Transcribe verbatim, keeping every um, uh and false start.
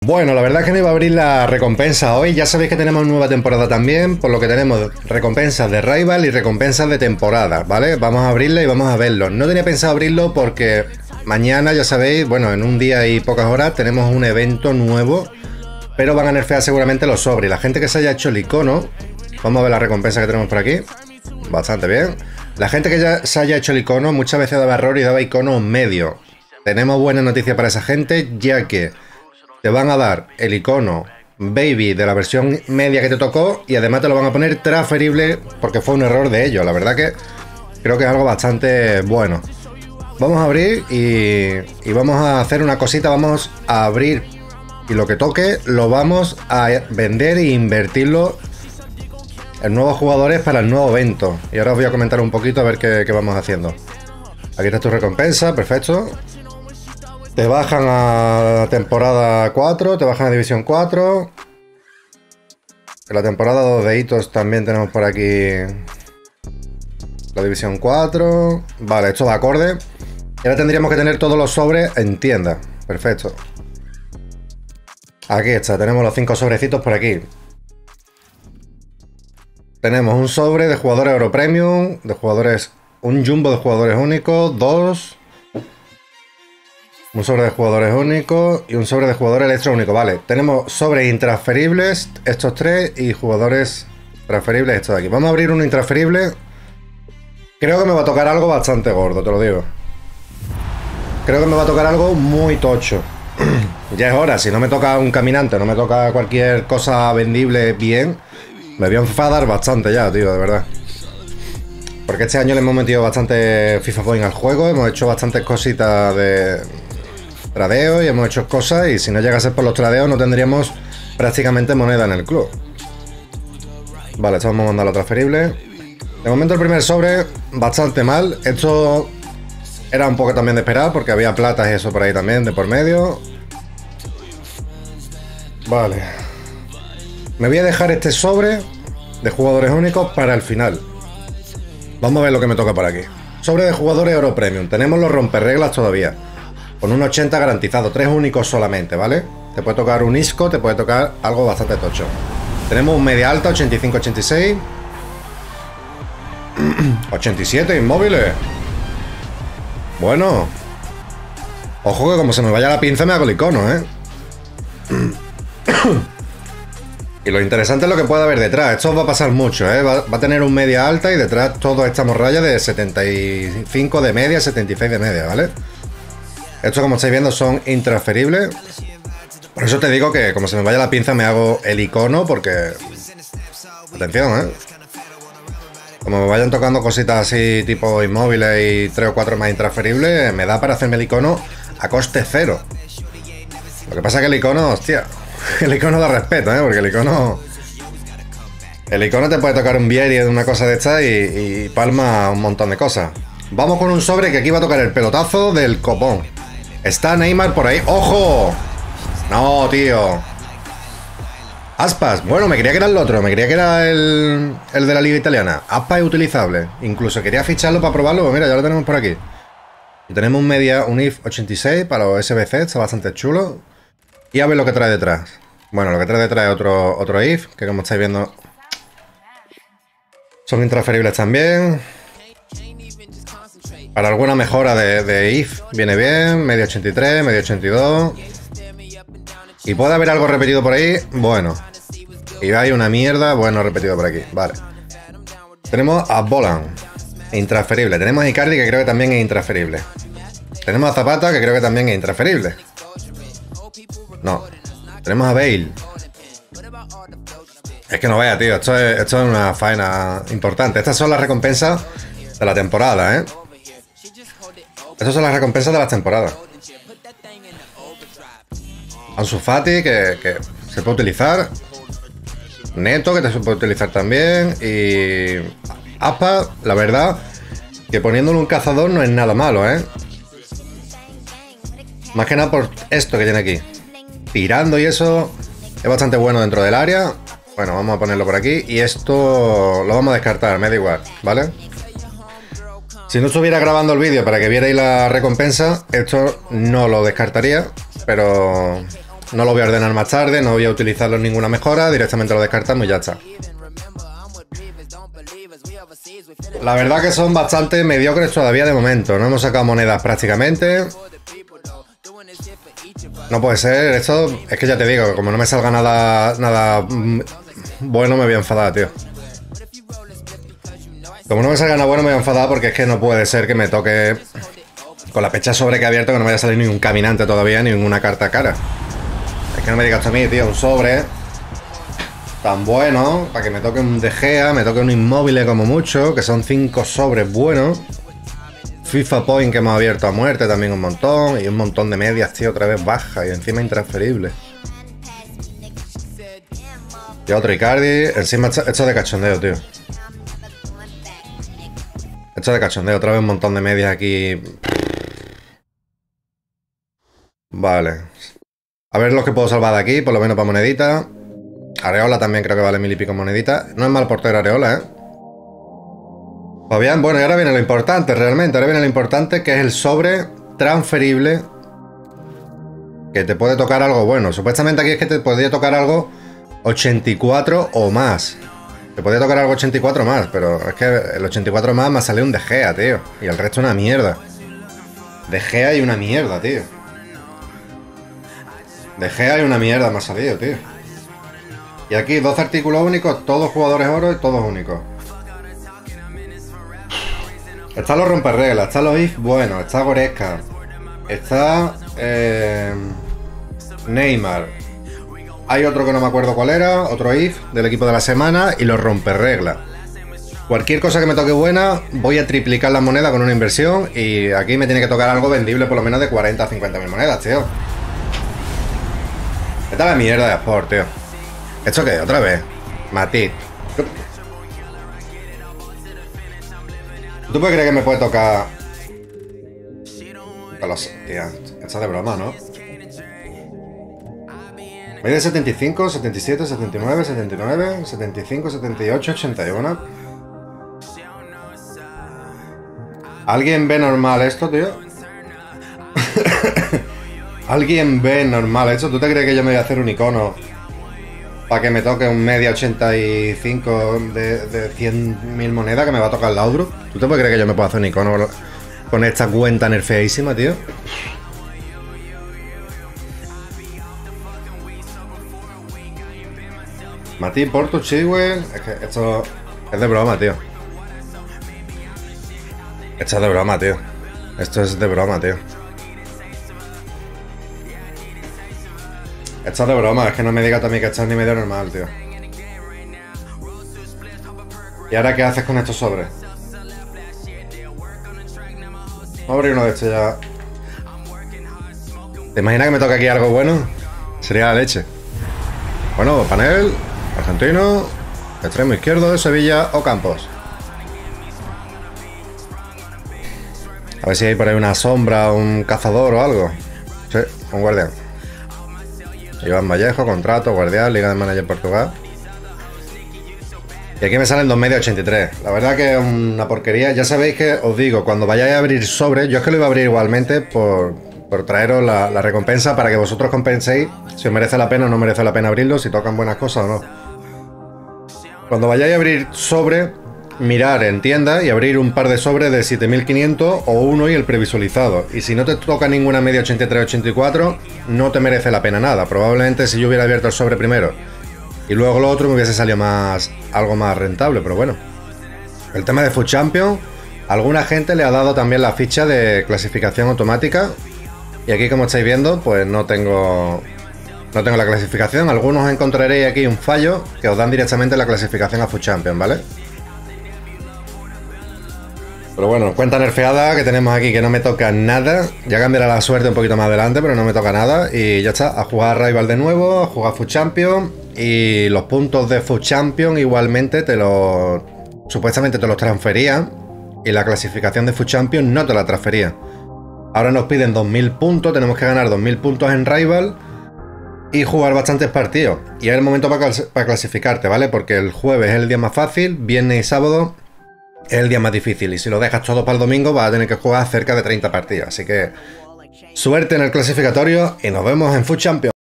Bueno, la verdad es que no iba a abrir la recompensa hoy. Ya sabéis que tenemos nueva temporada también, por lo que tenemos recompensas de Rival y recompensas de temporada, ¿vale? Vamos a abrirla y vamos a verlo. No tenía pensado abrirlo porque mañana, ya sabéis, bueno, en un día y pocas horas tenemos un evento nuevo, pero van a nerfear seguramente los sobres. La gente que se haya hecho el icono, vamos a ver la recompensa que tenemos por aquí. Bastante bien. La gente que ya se haya hecho el icono muchas veces daba error y daba icono medio. Tenemos buena noticia para esa gente, ya que te van a dar el icono Baby de la versión media que te tocó y además te lo van a poner transferible porque fue un error de ellos. La verdad que creo que es algo bastante bueno. Vamos a abrir y, y vamos a hacer una cosita. Vamos a abrir y lo que toque lo vamos a vender e invertirlo en nuevos jugadores para el nuevo evento. Y ahora os voy a comentar un poquito a ver qué, qué vamos haciendo. Aquí está tu recompensa, perfecto. Te bajan a temporada cuatro, te bajan a división cuatro. En la temporada dos de hitos también tenemos por aquí la división cuatro. Vale, esto va acorde. Y ahora tendríamos que tener todos los sobres en tienda. Perfecto. Aquí está, tenemos los cinco sobrecitos por aquí. Tenemos un sobre de jugadores Euro Premium, de jugadores, un jumbo de jugadores únicos, dos. Un sobre de jugadores únicos y un sobre de jugadores electro único. Vale, tenemos sobres intransferibles, estos tres, y jugadores transferibles, estos de aquí. Vamos a abrir uno intransferible. Creo que me va a tocar algo bastante gordo, te lo digo. Creo que me va a tocar algo muy tocho. Ya es hora, si no me toca un caminante, no me toca cualquier cosa vendible bien, me voy a enfadar bastante ya, tío, de verdad. Porque este año le hemos metido bastante FIFA Point al juego, hemos hecho bastantes cositas de tradeo y hemos hecho cosas, y si no llegase por los tradeos no tendríamos prácticamente moneda en el club. Vale, esto vamos a mandarlo transferible. De momento el primer sobre bastante mal. Esto era un poco también de esperar porque había platas y eso por ahí también de por medio. Vale. Me voy a dejar este sobre de jugadores únicos para el final. Vamos a ver lo que me toca por aquí. Sobre de jugadores Euro Premium. Tenemos los romperreglas todavía. Con un ochenta garantizado, tres únicos solamente, ¿vale? Te puede tocar un Isco, te puede tocar algo bastante tocho. Tenemos un media alta, ochenta y cinco ochenta y seis. ochenta y siete inmóviles. Bueno. Ojo que como se me vaya la pinza me hago el icono, ¿eh? Y lo interesante es lo que puede haber detrás. Esto va a pasar mucho, ¿eh? Va, va a tener un media alta y detrás toda esta morralla de setenta y cinco de media, setenta y seis de media, ¿vale? Estos, como estáis viendo, son intransferibles. Por eso te digo que como se me vaya la pinza me hago el icono porque... Atención, ¿eh? Como me vayan tocando cositas así tipo inmóviles y tres o cuatro más intransferibles, me da para hacerme el icono a coste cero. Lo que pasa es que el icono, hostia, el icono da respeto, ¿eh? Porque el icono... El icono te puede tocar un Vieri de una cosa de esta y, y palma un montón de cosas. Vamos con un sobre que aquí va a tocar el pelotazo del copón. Está Neymar por ahí. ¡Ojo! No, tío. Aspas. Bueno, me creía que era el otro. Me creía que era el, el de la liga italiana. Aspas es utilizable. Incluso quería ficharlo para probarlo. Pues mira, ya lo tenemos por aquí. Y tenemos un media, un I F ochenta y seis para los S B C. Está bastante chulo. Y a ver lo que trae detrás. Bueno, lo que trae detrás es otro, otro I F. Que como estáis viendo son intransferibles también. Para alguna mejora de, de I F viene bien. Medio ochenta y tres, medio ochenta y dos. Y puede haber algo repetido por ahí. Bueno. Y hay una mierda. Bueno, repetido por aquí. Vale. Tenemos a Bolan. Intransferible. Tenemos a Icardi, que creo que también es intransferible. Tenemos a Zapata, que creo que también es intransferible. No. Tenemos a Bale. Es que no vea, tío. Esto es, esto es una faena importante. Estas son las recompensas de la temporada, ¿eh? Estas son las recompensas de las temporadas. Ansu Fati, que, que se puede utilizar. Neto, que se puede utilizar también. Y Aspas, la verdad, que poniéndole un cazador no es nada malo, ¿eh? Más que nada por esto que tiene aquí. Tirando y eso es bastante bueno dentro del área. Bueno, vamos a ponerlo por aquí. Y esto lo vamos a descartar, me da igual, ¿vale? Si no estuviera grabando el vídeo para que vierais la recompensa, esto no lo descartaría. Pero No lo voy a ordenar más tarde, no voy a utilizarlo en ninguna mejora, directamente lo descartamos y ya está. La verdad que son bastante mediocres todavía de momento. No hemos sacado monedas prácticamente. No puede ser, esto es que ya te digo, como no me salga nada, nada bueno, me voy a enfadar, tío. Como no me salga nada bueno, me voy a enfadar porque es que no puede ser que me toque con la pecha sobre que he abierto que no vaya a salir ningún caminante todavía, ni ninguna carta cara. Es que no me digas esto a mí, tío, un sobre tan bueno, para que me toque un De Gea, me toque un Inmóvil como mucho, que son cinco sobres buenos. FIFA Point que hemos abierto a muerte también un montón, y un montón de medias, tío, otra vez baja y encima intransferible. Y otro Icardi, encima hecho de cachondeo, tío. Hecho de cachondeo, otra vez un montón de medias aquí. Vale. A ver los que puedo salvar de aquí, por lo menos para monedita. Areola también creo que vale mil y pico moneditas. No es mal portero Areola, ¿eh? Pues bien, bueno, y ahora viene lo importante, realmente. Ahora viene lo importante, que es el sobre transferible. Que te puede tocar algo bueno. Supuestamente aquí es que te podría tocar algo ochenta y cuatro o más. Te podría tocar algo ochenta y cuatro más, pero es que el ochenta y cuatro más me ha salido un De Gea, tío. Y el resto una mierda. De Gea y una mierda, tío. De Gea y una mierda me ha salido, tío. Y aquí doce artículos únicos, todos jugadores oro y todos únicos. Están los romperreglas, están los if, bueno, está Goretzka, está eh, Neymar. Hay otro que no me acuerdo cuál era, otro if del equipo de la semana y los romperreglas. Cualquier cosa que me toque buena, voy a triplicar la moneda con una inversión y aquí me tiene que tocar algo vendible por lo menos de cuarenta a cincuenta mil monedas, tío. Esta es la mierda de Sport, tío. ¿Esto qué? Otra vez. Matip. ¿Tú puedes creer que me puede tocar? Los... Tía, esto es de broma, ¿no? Media setenta y cinco, setenta y siete, setenta y nueve, setenta y nueve, setenta y cinco, setenta y ocho, ochenta y uno. ¿Alguien ve normal esto, tío? ¿Alguien ve normal esto? ¿Tú te crees que yo me voy a hacer un icono para que me toque un media ochenta y cinco de, de cien mil monedas que me va a tocar el Laudrup? ¿Tú te puedes creer que yo me puedo hacer un icono con esta cuenta nerfeísima, tío? Matip, Porto, Chilwell. Es que esto es de broma, tío. Esto es de broma, tío. Esto es de broma, tío. Esto es de broma, es que no me digas también que esto es ni medio normal, tío. ¿Y ahora qué haces con estos sobres? Vamos a abrir uno de estos ya. ¿Te imaginas que me toca aquí algo bueno? Sería la leche. Bueno, panel, argentino, extremo izquierdo de Sevilla o Campos. A ver si hay por ahí una sombra, un cazador o algo. Sí, un guardián. Iván Vallejo, contrato, guardián, Liga de Manager Portugal. Y aquí me salen dos media ochenta y tres. La verdad que es una porquería. Ya sabéis que os digo, cuando vayáis a abrir sobre, yo es que lo iba a abrir igualmente por, por traeros la, la recompensa para que vosotros compenséis si os merece la pena o no merece la pena abrirlo, si tocan buenas cosas o no. Cuando vayáis a abrir sobre, mirar en tienda y abrir un par de sobres de siete mil quinientos o uno y el previsualizado. Y si no te toca ninguna media ochenta y tres ochenta y cuatro, no te merece la pena nada. Probablemente si yo hubiera abierto el sobre primero y luego lo otro me hubiese salido más, algo más rentable, pero bueno. El tema de Food Champion, alguna gente le ha dado también la ficha de clasificación automática. Y aquí, como estáis viendo, pues no tengo, no tengo la clasificación. Algunos encontraréis aquí un fallo que os dan directamente la clasificación a Food Champion, ¿vale? Pero bueno, cuenta nerfeada que tenemos aquí que no me toca nada. Ya cambiará la suerte un poquito más adelante, pero no me toca nada. Y ya está, a jugar Rival de nuevo, a jugar Food Champion. Y los puntos de Food Champion igualmente te los... Supuestamente te los transferían. Y la clasificación de Food Champion no te la transfería. Ahora nos piden dos mil puntos, tenemos que ganar dos mil puntos en Rival. Y jugar bastantes partidos. Y es el momento para, para clasificarte, ¿vale? Porque el jueves es el día más fácil, viernes y sábado es el día más difícil, y si lo dejas todo para el domingo vas a tener que jugar cerca de treinta partidas. Así que suerte en el clasificatorio y nos vemos en Food Champions.